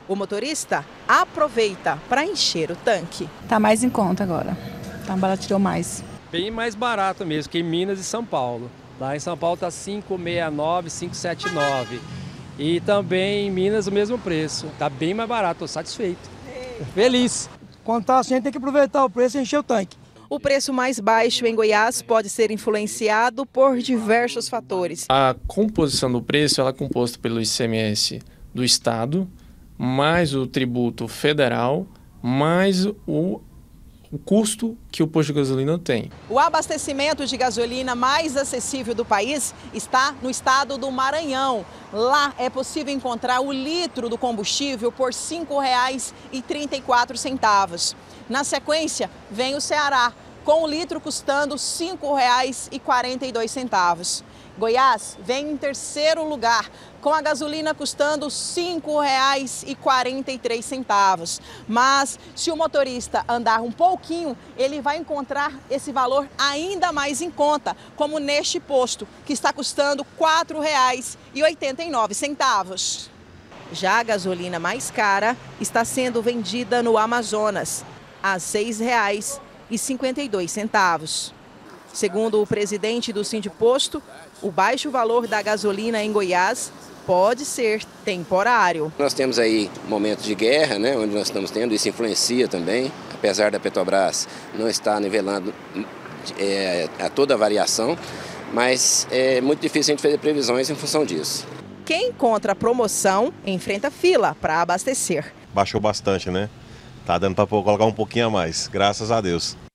O motorista aproveita para encher o tanque. Tá mais em conta agora, tá barateou mais. Bem mais barato mesmo que em Minas e São Paulo. Lá em São Paulo está 5,69, 5,79. E também em Minas o mesmo preço. Está bem mais barato, estou satisfeito. Feliz. Quando está assim, tem que aproveitar o preço e encher o tanque. O preço mais baixo em Goiás pode ser influenciado por diversos fatores. A composição do preço ela é composta pelo ICMS do Estado, mais o tributo federal, mais o custo que o posto de gasolina tem. O abastecimento de gasolina mais acessível do país está no estado do Maranhão. Lá é possível encontrar o litro do combustível por R$ 5,34. Na sequência, vem o Ceará, com o litro custando R$ 5,42. Goiás vem em terceiro lugar, com a gasolina custando R$ 5,43. Mas se o motorista andar um pouquinho, ele vai encontrar esse valor ainda mais em conta, como neste posto, que está custando R$ 4,89. Já a gasolina mais cara está sendo vendida no Amazonas, a R$ 6,52. Segundo o presidente do Sindiposto, o baixo valor da gasolina em Goiás pode ser temporário. Nós temos aí momentos de guerra, né, onde nós estamos tendo, isso influencia também, apesar da Petrobras não estar nivelando a toda a variação, mas é muito difícil a gente fazer previsões em função disso. Quem encontra promoção enfrenta fila para abastecer. Baixou bastante, né? Tá dando para colocar um pouquinho a mais, graças a Deus.